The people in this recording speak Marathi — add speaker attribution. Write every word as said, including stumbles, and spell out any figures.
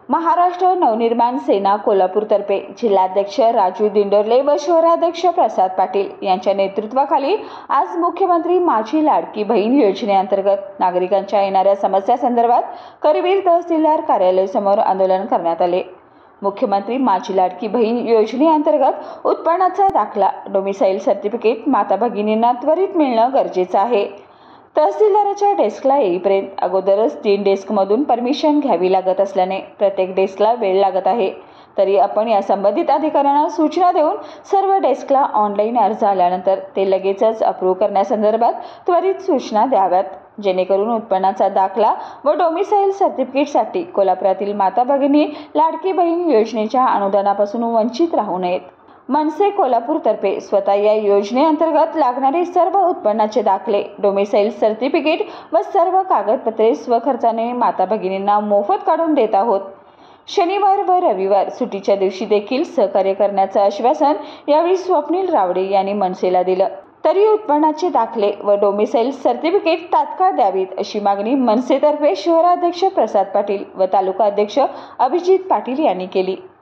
Speaker 1: महाराष्ट्र नवनिर्माण सेना कोल्हापूरतर्फे जिल्हाध्यक्ष राजू दिंडोरले व शहराध्यक्ष प्रसाद पाटील यांच्या नेतृत्वाखाली आज मुख्यमंत्री माझी लाडकी बहीण योजनेअंतर्गत नागरिकांच्या येणाऱ्या समस्या संदर्भात करवीर तहसीलदार कार्यालयासमोर आंदोलन करण्यात आले। मुख्यमंत्री माझी लाडकी बहीण योजनेअंतर्गत उत्पन्नाचा दाखला डोमिसाईल सर्टिफिकेट माता भगिनींना त्वरित मिळणं गरजेचं आहे। तहसीलदाराच्या डेस्कला येईपर्यंत अगोदरच तीन डेस्कमधून परमिशन घ्यावी लागत असल्याने प्रत्येक डेस्कला वेळ लागत आहे। तरी आपण या संबंधित अधिकाऱ्यांना सूचना देऊन सर्व डेस्कला ऑनलाईन अर्ज आल्यानंतर ते लगेचच अप्रूव्ह करण्यासंदर्भात त्वरित सूचना द्याव्यात, जेणेकरून उत्पन्नाचा दाखला व डोमिसाईल सर्टिफिकेटसाठी कोल्हापुरातील माता भगिनी लाडकी बहीण योजनेच्या अनुदानापासून वंचित राहू नयेत। मनसे कोल्हापूरतर्फे स्वतः या योजनेअंतर्गत लागणारे सर्व उत्पन्नाचे दाखले, डोमिसाईल सर्टिफिकेट व सर्व कागदपत्रे स्वखर्चाने माता भगिनींना मोफत काढून देत आहोत। शनिवार व रविवार सुट्टीच्या दिवशी देखील सहकार्य करण्याचं आश्वासन यावेळी स्वप्नील रावडे यांनी मनसेला दिलं। तरी उत्पन्नाचे दाखले व डोमिसाईल सर्टिफिकेट तात्काळ द्यावीत अशी मागणी मनसेतर्फे शहराध्यक्ष प्रसाद पाटील व तालुका अध्यक्ष अभिजित पाटील यांनी केली।